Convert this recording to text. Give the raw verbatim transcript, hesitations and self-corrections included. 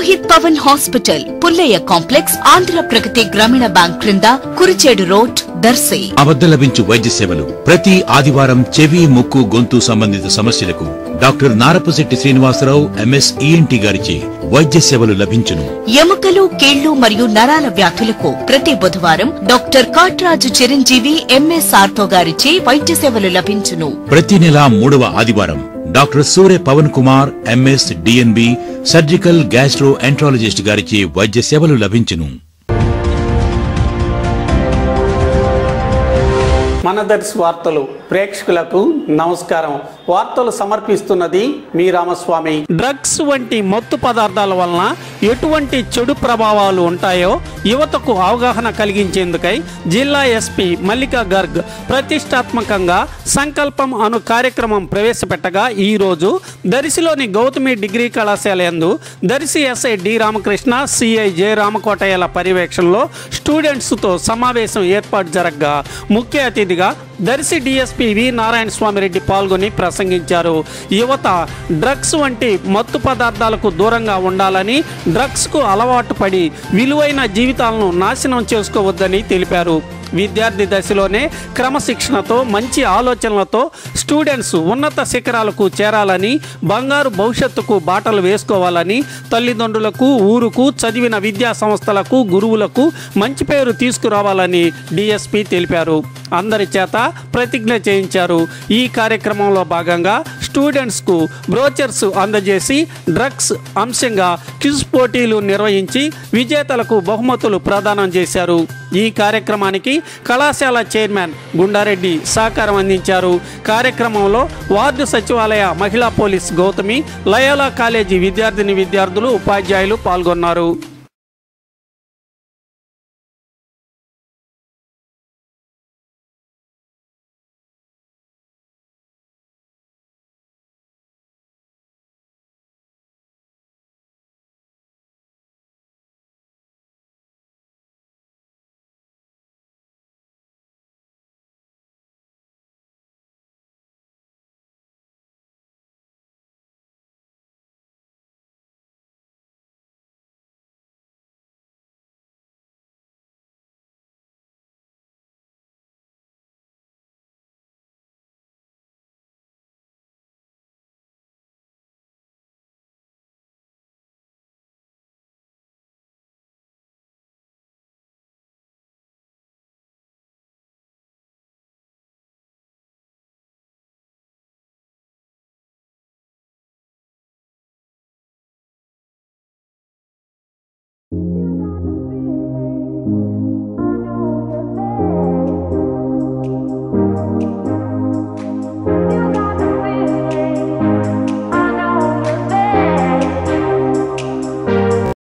Rohit Pavan hospital, Pullaiah complex, Andhra Pragathi Grameena bank క్రింద, Kurichedu road, Darsi. అవద్ద లభించు వైద్య సేవలు ప్రతి ఆదివారం చెవి, ముక్కు, గొంతు సంబంధిత సమస్యలకు doctor Narapasetti Srinivasarao MS ENT గారిచే వైద్య సేవలు లభించును. ఎముకలు, కీళ్లు మరియు నరాల వ్యాధులకు ప్రతి బుధవారం doctor Katraju Chiranjeevi MS ortho గారిచే వైద్య సేవలు లభించును. ప్రతి నెల మూడవ ఆదివారం doctor Surya Pavan Kumar MS DNB surgical gastroenterologist గారిచే వైద్య సేవలు లభించును. మన దర్శి వార్తలు ప్రేక్షకులకు నమస్కారం. వార్తలు సమర్పిస్తున్నది మీ రామస్వామి. డ్రగ్స్ వంటి మత్తు పదార్థాల వలన ఎటువంటి చెడు ప్రభావాలు ఉంటాయో యువతకు అవగాహన కలిగించేందుకై జిల్లా ఎస్పీ మల్లికా గర్గ్ ప్రతిష్టాత్మకంగా సంకల్పం అను కార్యక్రమం ప్రవేశపెట్టగా ఈరోజు దర్శిలోని గౌతమి డిగ్రీ కళాశాల యందు Darsi SI D Ramakrishna, CI J రామకోటయ్యల పర్యవేక్షణలో స్టూడెంట్స్తో సమావేశం ఏర్పాటు జరగగా ముఖ్య అతిథిగా దర్శి డిఎస్పీ వి నారాయణ స్వామి రెడ్డి పాల్గొని ప్రసంగించారు. యువత డ్రగ్స్ వంటి మత్తు పదార్థాలకు దూరంగా ఉండాలని, డ్రగ్స్కు అలవాటు పడి విలువైన జీవితాలను నాశనం చేసుకోవద్దని తెలిపారు. విద్యార్థి దశలోనే క్రమశిక్షణతో, మంచి ఆలోచనలతో స్టూడెంట్స్ ఉన్నత శిఖరాలకు చేరాలని, బంగారు భవిష్యత్తుకు బాటలు వేసుకోవాలని, తల్లిదండ్రులకు, ఊరుకు, చదివిన విద్యా సంస్థలకు, గురువులకు మంచి పేరు తీసుకురావాలని డిఎస్పీ తెలిపారు. అందరి చేత ప్రతిజ్ఞ చేయించారు. ఈ కార్యక్రమంలో భాగంగా స్టూడెంట్స్కు బ్రోచర్స్ అందజేసి డ్రగ్స్ అంశంగా క్విజ్ పోటీలు నిర్వహించి విజేతలకు బహుమతులు ప్రదానం చేశారు. ఈ కార్యక్రమానికి కళాశాల చైర్మన్ గుండారెడ్డి సహకారం అందించారు. కార్యక్రమంలో వార్డు సచివాలయ మహిళా పోలీస్ గౌతమి, లయోలా కాలేజీ విద్యార్థిని విద్యార్థులు, ఉపాధ్యాయులు పాల్గొన్నారు. you